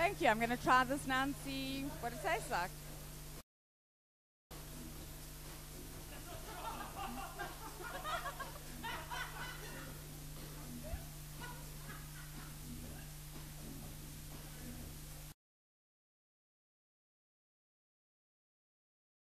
Thank you. I'm going to try this now and see what it tastes like.